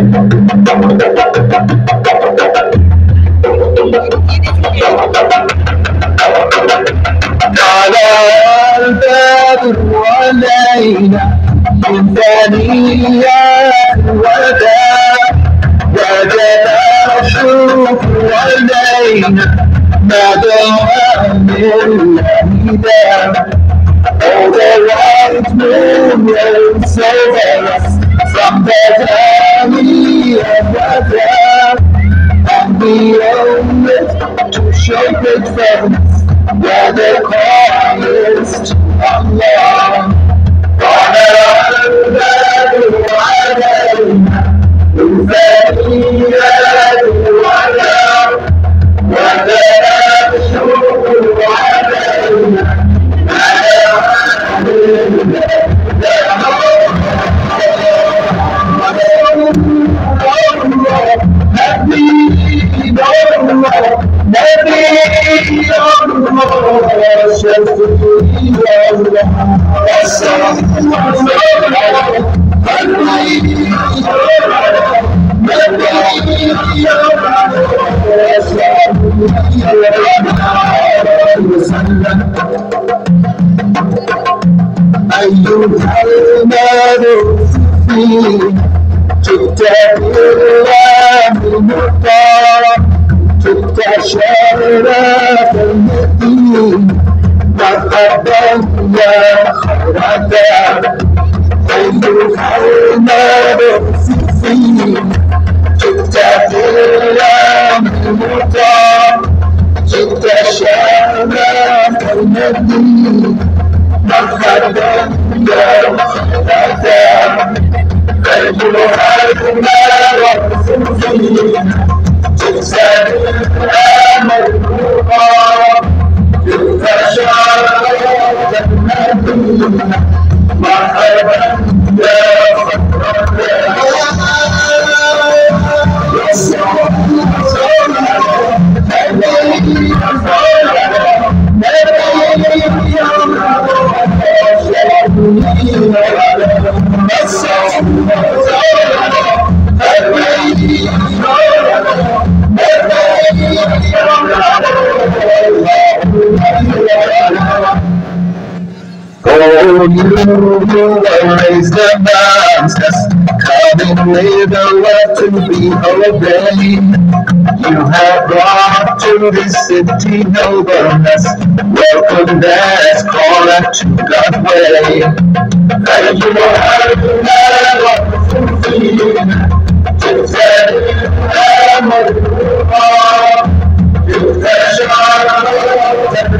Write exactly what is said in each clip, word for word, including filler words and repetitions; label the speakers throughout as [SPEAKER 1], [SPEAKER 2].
[SPEAKER 1] البدر علينا من ثنيات الوداع وجب الشكر علينا ما دام الهدى. All the white moon will save us from the valley of Wada and beyond it to show great fairness where the call is to Allah. على البدر علينا من ثنيات الوداع وجب الشكر علينا أيها المبعوث فينا جئت بالله المختار جئت شرف المدين مرحبا يا خير دار. أيها المبعوث فينا جئت بالله المختار جئت شرف المدين مرحبا يا مخلدا. أيها المبعوث فينا جئت بالأمر المختار جئت شرف المدينة مرحبا يا مخلدا. Oh, you who raise the monsters, coming with a love to be obeyed. You have brought to this city nobleness, welcome that's called to God's way. And you have never fulfilled, to tell I'm a you pressure and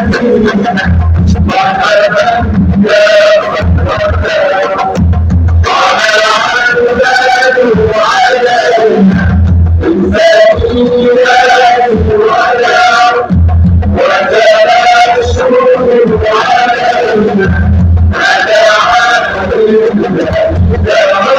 [SPEAKER 1] مرحبا يا مخلدا. على البدر علينا من ثنيات الوداع وجب الشكر علينا ما دعا بالهدى.